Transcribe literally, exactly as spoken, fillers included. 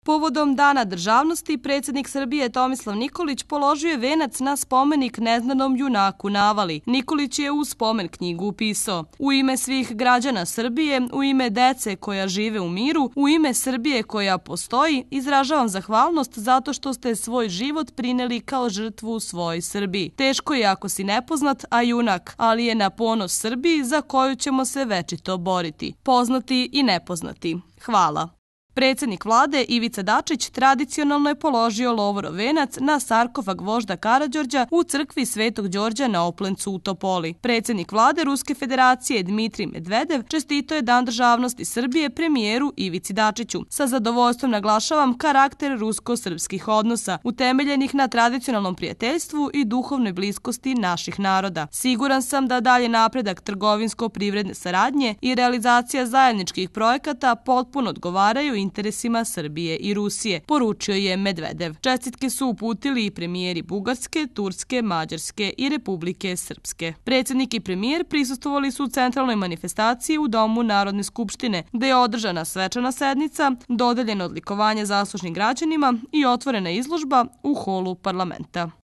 Povodom Dana državnosti, predsjednik Srbije Tomislav Nikolić položio je venac na spomenik neznanom junaku Navali. Nikolić je u spomen knjigu upisao: u ime svih građana Srbije, u ime dece koja žive u miru, u ime Srbije koja postoji, izražavam zahvalnost zato što ste svoj život prineli kao žrtvu u svojoj Srbiji. Teško je ako si nepoznat, a junak, ali je na ponos Srbiji za koju ćemo se večito boriti. Poznati i nepoznati. Hvala. Predsjednik vlade Ivica Dačić tradicionalno je položio lovorov venac na sarkofag vožda Karađorđa u crkvi Svetog Đorđa na Oplencu u Topoli. Predsjednik vlade Ruske federacije Dmitrij Medvedev čestitao je Dan državnosti Srbije premijeru Ivici Dačiću. Sa zadovoljstvom naglašavam karakter rusko-srpskih odnosa, utemeljenih na tradicionalnom prijateljstvu i duhovnoj bliskosti naših naroda. Siguran sam da dalje napredak trgovinsko-privredne saradnje i realizacija zajedničkih projekata potpuno odgovaraju interesima Srbije i Rusije, poručio je Medvedev. Čestitke su uputili i premijeri Bugarske, Turske, Mađarske i Republike Srpske. Predsjednik i premijer prisustvovali su u centralnoj manifestaciji u Domu Narodne skupštine, gde je održana svečana sednica, dodeljeno odlikovanje zaslužnim građanima i otvorena izložba u holu parlamenta.